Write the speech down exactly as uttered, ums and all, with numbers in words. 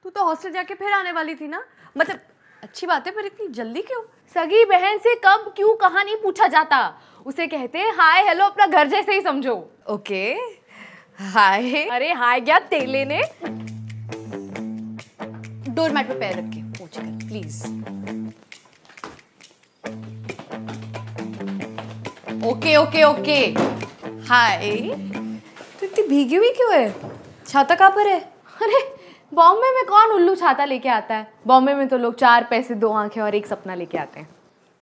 तू तो हॉस्टल जाके फिर आने वाली थी ना, मतलब अच्छी बात है, पर इतनी जल्दी क्यों? सगी बहन से कब क्यों कहाँ नहीं पूछा जाता, उसे कहते हैं हाय हेलो, अपना घर जैसे ही समझो। Okay hi. अरे हाय क्या तेले ने। डोर मैट पे पैर रख के पूछ कर please. Okay okay okay hi. तू इतनी भीगी हुई क्यों है? छाता कहाँ पर है? अरे बॉम्बे में कौन उल्लू छाता लेके आता है, बॉम्बे में तो लोग चार पैसे दो आंखें और एक सपना लेके आते हैं।